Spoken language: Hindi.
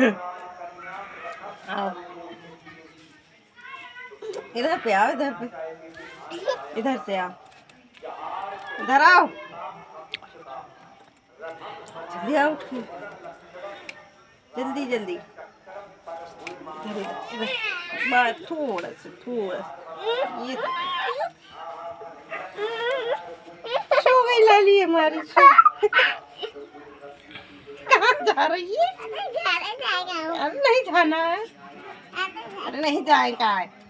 आओ इधर पे आओ, इधर पे, इधर से आओ, इधर आओ, जल्दी आओ, जल्दी जल्दी, इधर इधर बस थोड़ा सा ये सो गई लाली हमारी। कहाँ जा रही है? नहीं जाना है, अरे नहीं जाएगा।